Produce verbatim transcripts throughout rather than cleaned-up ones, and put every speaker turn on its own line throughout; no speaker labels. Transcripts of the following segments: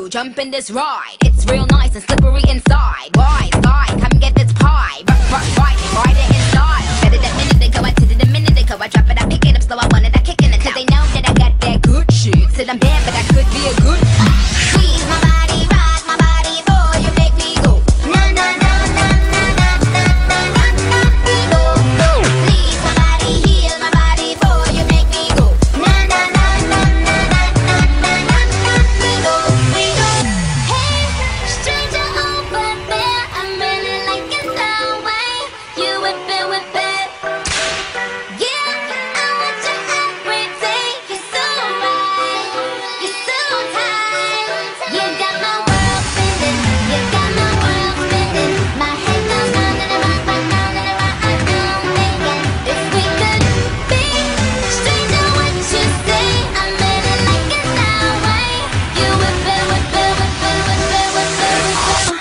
to jump in this ride. It's real nice and slippery inside. Wise guys, come get this pie. Rock, rock, ride it, ride it in style. Said it a minute ago, I did it a minute ago. I drop it, I pick it up slow, I wanted that kick in it. Cause they know that I got that good shit. Said I'm bad, but I could be a good. Squeeze my body, rock my body, boy, you make me go. Na na na na na na na na na na me go. Please my body, heal my body, boy, you make me go. Na na na na na na na na na na me go. We go. Hey, stranger over there, I'm really liking the way you whip it, whip it. Yeah, I want you every day. You're so right, you're so tight. You got my world spinning, you got my world spinning. My head goes round and around, round, round and around. I know I'm thinking if we could be stranger, what you say? I'm really liking that way you whip it, whip it, whip it, whip it, whip it, whip it.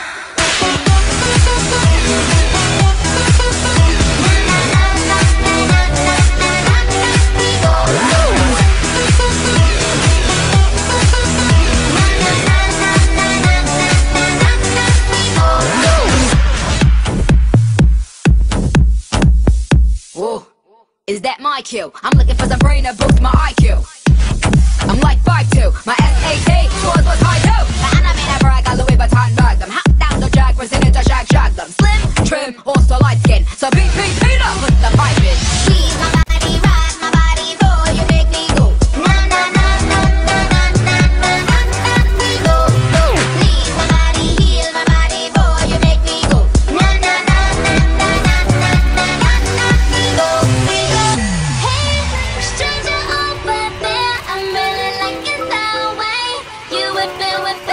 Whoa, is that my cue? I'm looking for some brain to boost my I Q. I'm like five two, my S A T scores was high too. But I'm not a brag, I Louis Vuitton bag them. Hot down the jack, presented to shag shag them. Slim, trim, also light skin. So beat, beat, beat up, put the pipe in. Squeeze my body, rock my body, boy, you make me go. Na na na na na na na na na na me go. Please my body, heal my body, boy, you make me go. Na na na na na na na na na na me go. We go. Hey, stranger over there, I'm really liking the way you whip it, whip